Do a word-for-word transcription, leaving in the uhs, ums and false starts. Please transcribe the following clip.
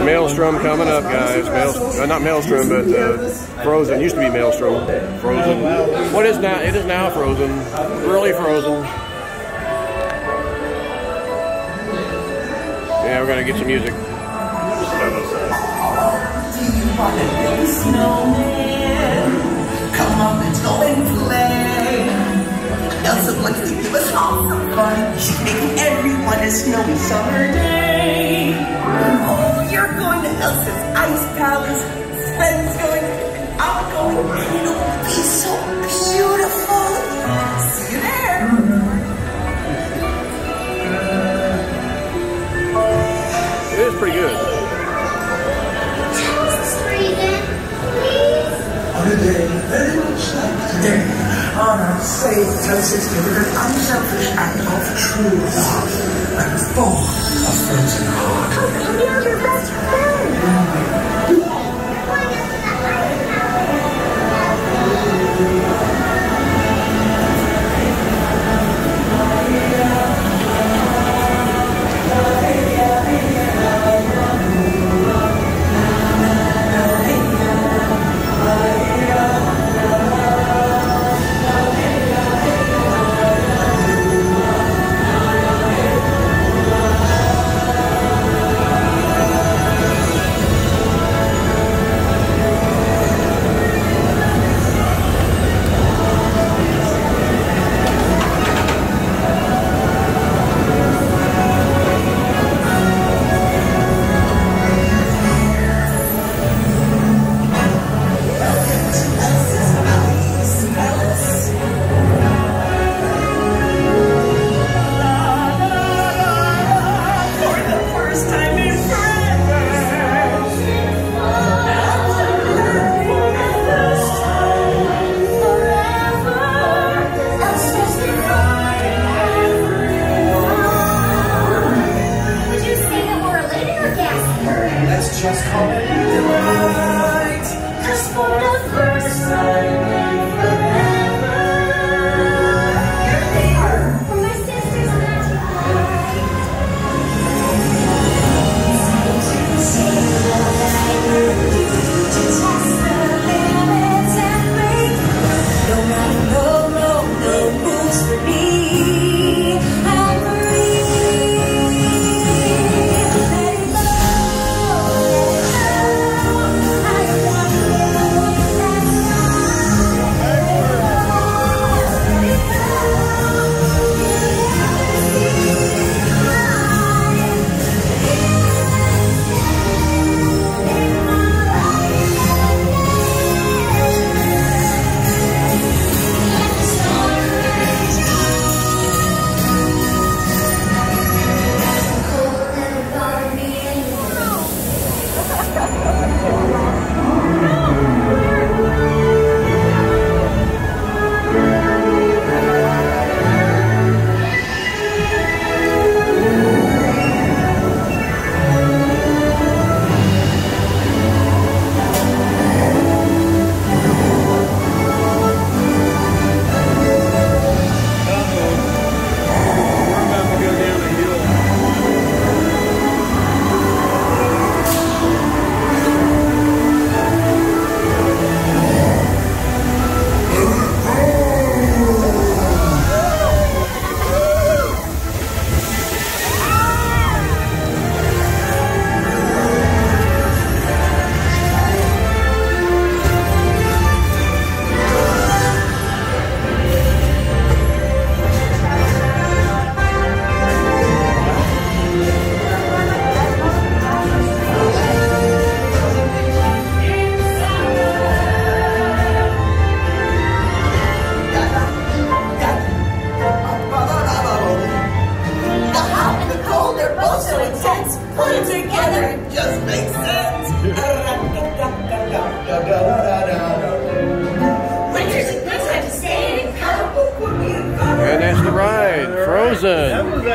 Maelstrom coming up, guys. Maelstrom, uh, not Maelstrom, but uh, Frozen. Used to be Maelstrom. Frozen. What is now? It is now Frozen. Really Frozen. Yeah, we're gonna get some music. Do you want to build a snowman? Come on, let's go and play. Elsa wants to give us all some fun. She's making everyone a snowy summer day. Oh, you're going to Elsa's Ice Palace. Sven's going, I'm going. It'll be so beautiful. See you there. It is pretty good. On a day very much like today, on our faith tells us to live an unselfish act of true love and full of frozen heart. We are your best friend. Just call it delight, 'cause for the first time in forever, you're there. For my sister's magic light. To test the limits and break. No matter, no, no, no rules for me. I'm free. And that's the ride, Frozen.